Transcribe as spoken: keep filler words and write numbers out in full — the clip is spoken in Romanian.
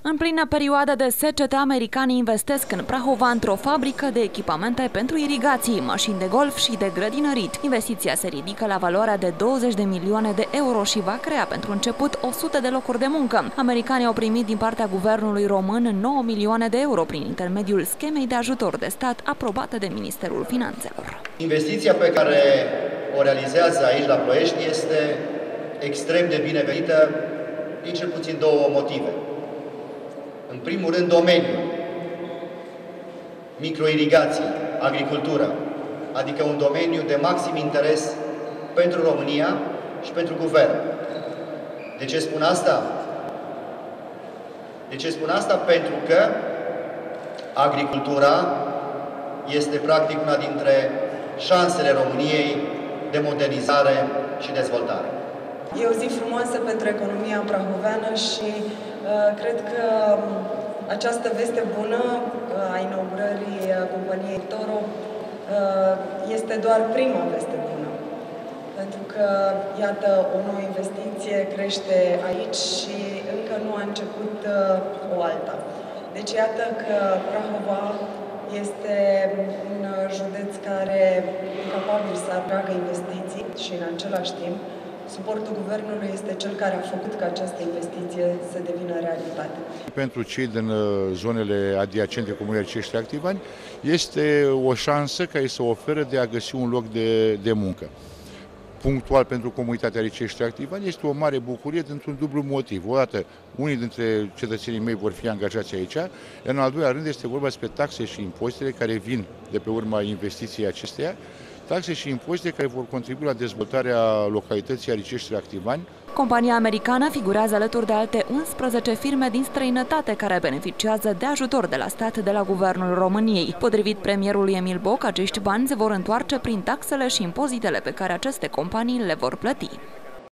În plină perioadă de secetă, americanii investesc în Prahova într-o fabrică de echipamente pentru irigații, mașini de golf și de grădinărit. Investiția se ridică la valoarea de douăzeci de milioane de euro și va crea pentru început o sută de locuri de muncă. Americanii au primit din partea guvernului român nouă milioane de euro prin intermediul schemei de ajutor de stat aprobată de Ministerul Finanțelor. Investiția pe care o realizează aici la Ploiești este extrem de binevenită din cel puțin două motive. În primul rând, domeniul, microirigații, agricultură, adică un domeniu de maxim interes pentru România și pentru guvern. De ce spun asta? De ce spun asta? Pentru că agricultura este practic una dintre șansele României de modernizare și dezvoltare. E o zi frumoasă pentru economia prahoveană și uh, cred că această veste bună uh, a inaugurării uh, companiei Toro uh, este doar prima veste bună. Pentru că, iată, o nouă investiție crește aici și încă nu a început uh, o alta. Deci, iată că Prahova este un județ care e capabil să atragă investiții și, în același timp, suportul guvernului este cel care a făcut ca această investiție să devină realitate. Pentru cei din zonele adiacente Comunei Aricești Reactivani este o șansă care se oferă de a găsi un loc de, de muncă. Punctual pentru comunitatea Aricești Reactivani este o mare bucurie dintr-un dublu motiv. Odată, unii dintre cetățenii mei vor fi angajați aici, în al doilea rând este vorba despre taxe și impozitele care vin de pe urma investiției acesteia, taxe și impozite care vor contribui la dezvoltarea localității Aricești Reactivani. Compania americană figurează alături de alte unsprezece firme din străinătate care beneficiază de ajutor de la stat de la Guvernul României. Potrivit premierului Emil Boc, acești bani se vor întoarce prin taxele și impozitele pe care aceste companii le vor plăti.